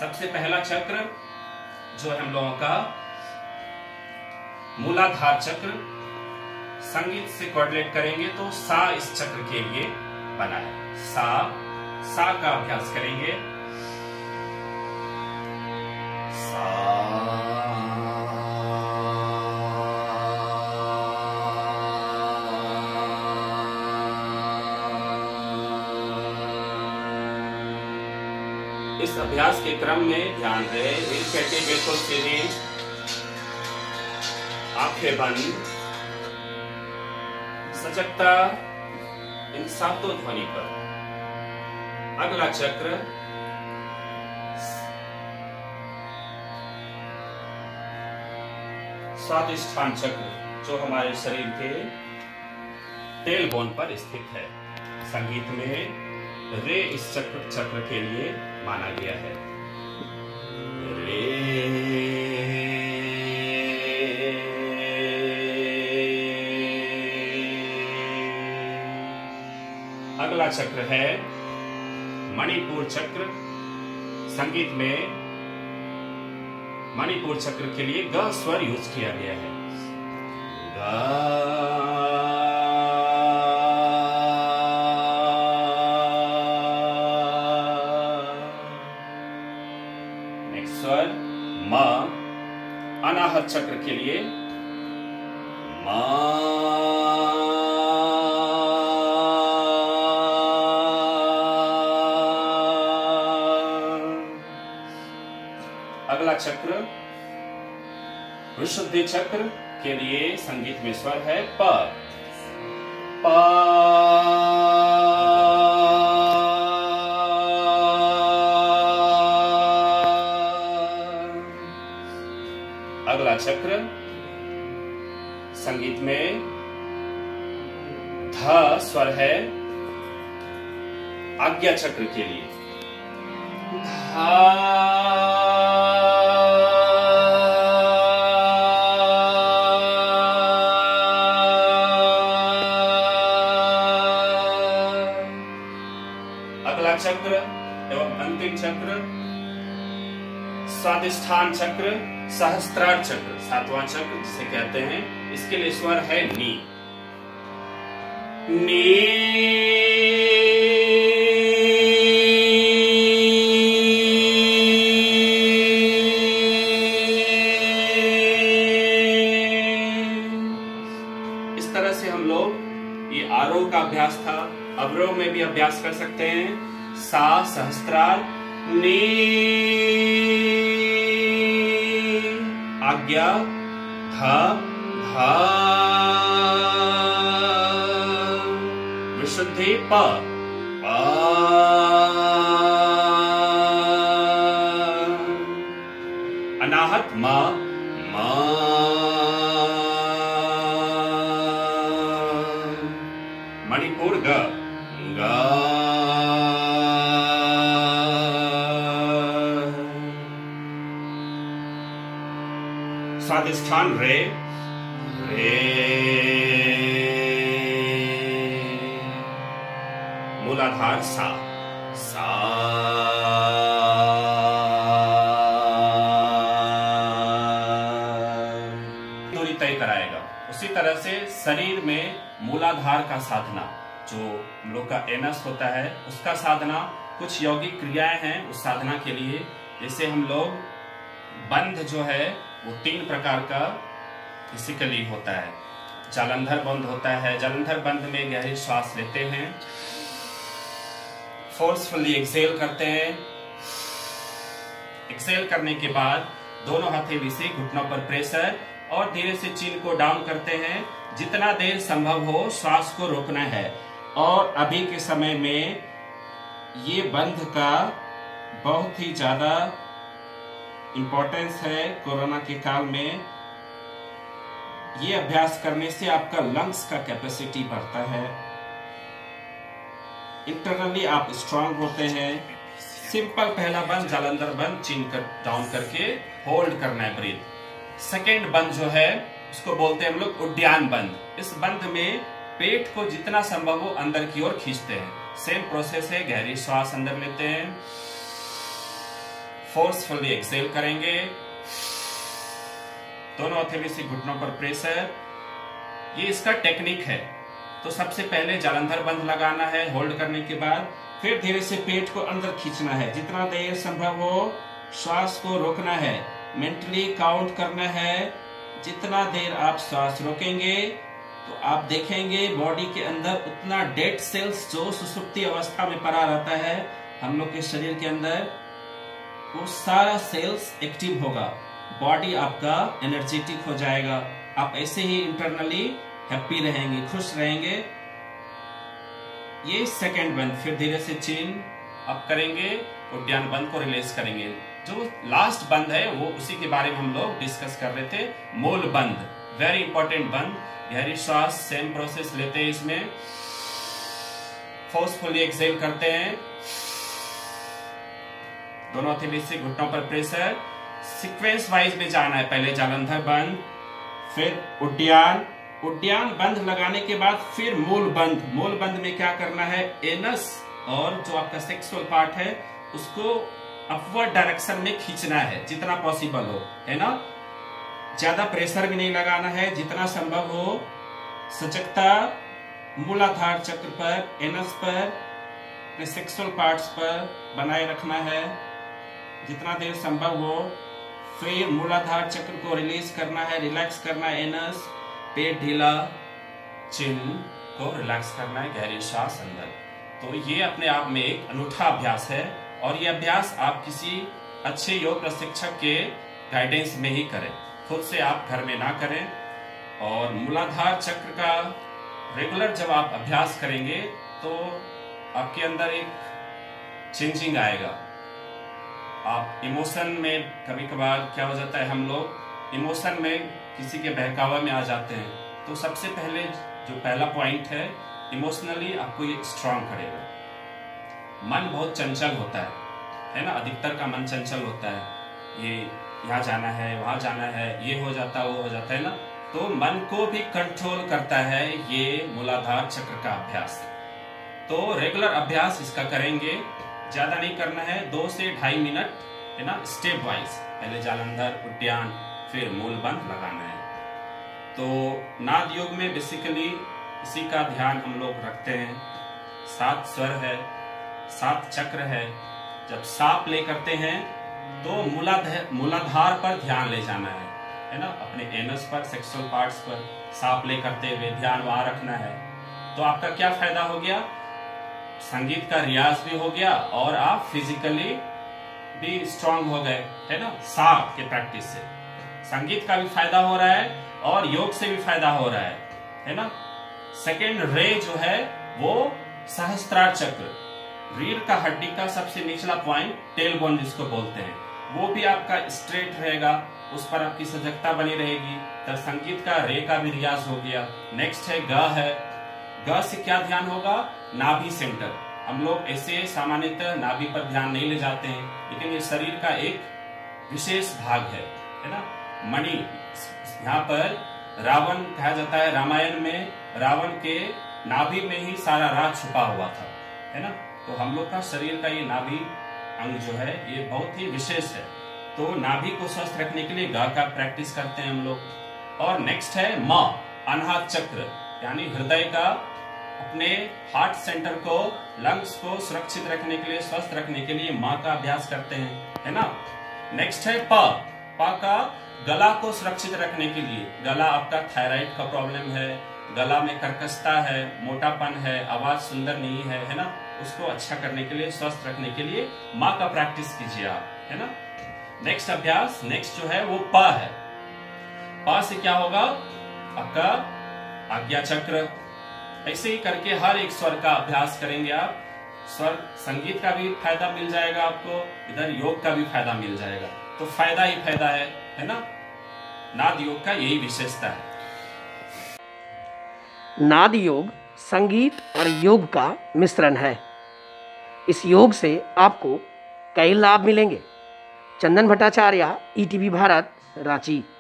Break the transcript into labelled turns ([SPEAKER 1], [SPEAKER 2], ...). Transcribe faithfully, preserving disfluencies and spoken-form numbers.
[SPEAKER 1] सबसे पहला चक्र जो है हम लोगों का मूलाधार चक्र, संगीत से कोऑर्डिनेट करेंगे तो सा इस चक्र के लिए बना है। सा सा का अभ्यास करेंगे। सा इस अभ्यास के क्रम में ध्यान रहे, दिल कहते बिल्कुल सीधे, आंखें बंद, सजगता इन सातों ध्वनि पर। अगला चक्र स्वादिष्ठान चक्र जो हमारे शरीर के टेल बोन पर स्थित है। संगीत में रे इस चक्र चक्र के लिए माना गया है। रे अगला चक्र है मणिपुर चक्र। संगीत में मणिपुर चक्र के लिए ग स्वर यूज किया गया है। ग स्वर म। अनाहत चक्र के लिए म। अगला चक्र विशुद्धि चक्र के लिए संगीत में स्वर है प। प। अगला चक्र संगीत में ध स्वर है आज्ञा चक्र के लिए। धा। अगला चक्र एवं अंतिम चक्र स्वादिष्ठान चक्र, सहस्त्रार चक्र, सातवां चक्र जिसे कहते हैं, इसके लिए स्वर है नी। नी। इस तरह से हम लोग, ये आरोह का अभ्यास था, अवरोह में भी अभ्यास कर सकते हैं। सा सहस्त्रार, नी आज्ञा, धा धा, विशुद्धि प, प, अनाहत म, म, मणिपुर ग, ग, स्वादिष्ठान रे, रे, मूलाधार सा, सा, दूरी तय कराएगा। उसी तरह से शरीर में मूलाधार का साधना, जो हम लोग का एनस होता है, उसका साधना, कुछ यौगिक क्रियाएं हैं उस साधना के लिए। जैसे हम लोग बंध जो है वो तीन प्रकार का फिजिकली होता है। जालंधर बंध होता है। जालंधर बंध में गहरी श्वास लेते हैं, फोर्सफुली एक्सेल करते हैं। एक्सेल करने के बाद दोनों हथेली से घुटनों पर प्रेशर और धीरे से चीन को डाउन करते हैं। जितना देर संभव हो श्वास को रोकना है। और अभी के समय में ये बंध का बहुत ही ज्यादा इम्पोर्टेंस है। कोरोना के काल में ये अभ्यास करने से आपका लंग्स का कैपेसिटी बढ़ता है, इंटरनली आप स्ट्रांग होते हैं। सिंपल पहला बंद जालंधर बंद, चीन कर डाउन करके होल्ड करना है ब्रीथ। सेकेंड बंद जो है उसको बोलते हैं हम लोग उड्डयन बंद। इस बंद में पेट को जितना संभव हो अंदर की ओर खींचते हैं। सेम प्रोसेस है, गहरी श्वास अंदर लेते हैं, फोर्सफुली एक्सेल करेंगे। दोनों हथेली से घुटनों पर प्रेशर। ये इसका टेक्निक है। तो सबसे पहले जालंधर बंद लगाना है होल्ड करने के बाद, फिर धीरे से पेट को अंदर खींचना है, जितना देर संभव हो श्वास को रोकना है, मेंटली काउंट करना है। जितना देर आप श्वास रोकेंगे तो आप देखेंगे बॉडी के अंदर उतना डेड सेल्स जो सुसुप्ति अवस्था में पड़ा रहता है हम लोग के शरीर के अंदर, वो सारा सेल्स एक्टिव होगा, बॉडी आपका एनर्जेटिक हो जाएगा। आप ऐसे ही इंटरनली हैप्पी रहेंगे, खुश रहेंगे। ये सेकंड बंद, फिर धीरे से चिन अप करेंगे, उद्यान बंद को रिलीज करेंगे। जो लास्ट बंद है वो उसी के बारे में हम लोग डिस्कस कर रहे थे, मूल बंद, वेरी इंपॉर्टेंट बंद। गहरी श्वास, सेम प्रोसेस लेते हैं, इसमें फोर्सफुली एक्सेल करते हैं, दोनों हथेली से घुटनों पर प्रेशर। सीक्वेंस वाइज में जाना है, पहले जालंधर बंद, फिर उड्डयन, उड्डयन बंद लगाने के बाद फिर मूल बंद। मूल बंद में क्या करना है, एनस और जो आपका सेक्सुअल पार्ट है उसको अपवर्ड डायरेक्शन में खींचना है जितना पॉसिबल हो, है ना। ज्यादा प्रेशर भी नहीं लगाना है, जितना संभव हो सजगता मूलाधार चक्र पर, एनस पर, अपने सेक्सुअल पार्ट्स पर बनाए रखना है जितना देर संभव हो। फिर मूलाधार चक्र को रिलीज करना है, रिलैक्स करना है एनस, पेट ढीला, चिन को रिलैक्स करना है, गहरी श्वास अंदर। तो ये अपने आप में एक अनूठा अभ्यास है और ये अभ्यास आप किसी अच्छे योग प्रशिक्षक के गाइडेंस में ही करें, खुद से आप घर में ना करें। और मूलाधार चक्र का रेगुलर जब आप अभ्यास करेंगे तो आपके अंदर एक चेंजिंग आएगा। आप इमोशन में कभी कभार क्या हो जाता है, हम लोग इमोशन में किसी के बहकावा में आ जाते हैं। तो सबसे पहले जो पहला पॉइंट है, इमोशनली आपको ये स्ट्रांग करेगा। मन बहुत चंचल होता है, है ना, अधिकतर का मन चंचल होता है, ये यहाँ जाना है, वहां जाना है, ये हो जाता वो हो जाता है ना। तो मन को भी कंट्रोल करता है ये मूलाधार चक्र का अभ्यास। तो रेगुलर अभ्यास इसका करेंगे, ज्यादा नहीं करना है, दो से ढाई मिनट, है ना, स्टेप वाइज। पहले जालंधर, उड्डयन, फिर मूल बंद लगाना है। तो नाद योग में बेसिकली इसी का ध्यान हम लोग रखते हैं। सात स्वर है, सात चक्र है। जब सा प्ले करते हैं तो मूलाधार मूलाधार पर ध्यान ले जाना है, है ना, अपने एनस पर, सेक्सुअल पार्ट्स पर सा प्ले करते हुए ध्यान वहां रखना है। तो आपका क्या फायदा हो गया, संगीत का रियाज भी हो गया और आप फिजिकली भी स्ट्रांग हो गए, है ना, सा के प्रैक्टिस से। संगीत का भी फायदा हो रहा है और योग से भी फायदा हो रहा है, है ना। सेकेंड रे जो है वो सहस्त्रार चक्र, रीढ़ का हड्डी का सबसे निचला पॉइंट, टेल बोन जिसको बोलते हैं, वो भी आपका स्ट्रेट रहेगा, उस पर आपकी सजगता बनी रहेगी। तो संगीत का रे का भी रियाज हो गया। नेक्स्ट है ग है। ग से क्या ध्यान होगा, नाभि सेंटर। हम लोग ऐसे सामान्यतः नाभि पर ध्यान नहीं ले जाते हैं, लेकिन ये शरीर का एक विशेष भाग है, है ना। मणि, यहाँ पर रावण कहा जाता है, रामायण में रावण के नाभि में ही सारा राज छुपा हुआ था, है ना। तो हम लोग का शरीर का ये नाभि अंग जो है ये बहुत ही विशेष है। तो नाभि को स्वस्थ रखने के लिए गा का प्रैक्टिस करते हैं हम लोग। और नेक्स्ट है म, अनाहत चक्र, यानी हृदय का, अपने हार्ट सेंटर को, लंग्स को सुरक्षित रखने के लिए, स्वस्थ रखने के लिए माँ का अभ्यास करते हैं, है ना। नेक्स्ट है प, प का गला को सुरक्षित रखने के लिए। गला आपका थायराइड का प्रॉब्लम है, गला में कर्कशता है, मोटापन है, आवाज सुंदर नहीं है, है ना, उसको अच्छा करने के लिए, स्वस्थ रखने के लिए माँ का प्रैक्टिस कीजिए आप, है ना। नेक्स्ट अभ्यास, नेक्स्ट जो है वो प है। प से क्या होगा, आपका आज्ञा चक्र। ऐसे ही करके हर एक स्वर का अभ्यास करेंगे आप। स्वर संगीत का भी फायदा मिल जाएगा आपको, इधर योग का भी फायदा मिल जाएगा। तो फायदा ही फायदा है, है ना। नाद योग का यही विशेषता है।
[SPEAKER 2] नाद योग संगीत और योग का मिश्रण है। इस योग से आपको कई लाभ मिलेंगे। Chandan Bhattacharya, E T V Bharat, Ranchi.